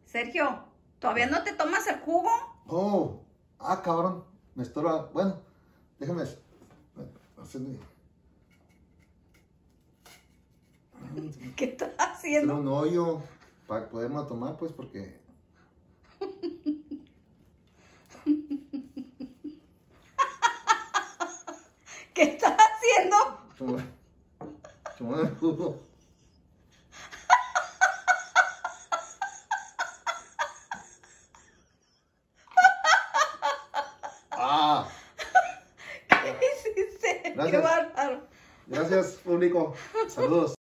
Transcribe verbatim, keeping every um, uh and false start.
Sergio, ¿todavía no te tomas el jugo? Oh, ah, cabrón, me estorba. Bueno, déjame hacerme. ¿Qué estás Hacer haciendo? un hoyo para poderme tomar, pues, porque. ¿Qué estás haciendo? Tomar, tomar el jugo. Ah, ¿Qué hiciste? Qué gracias. bárbaro. Gracias, público. Saludos.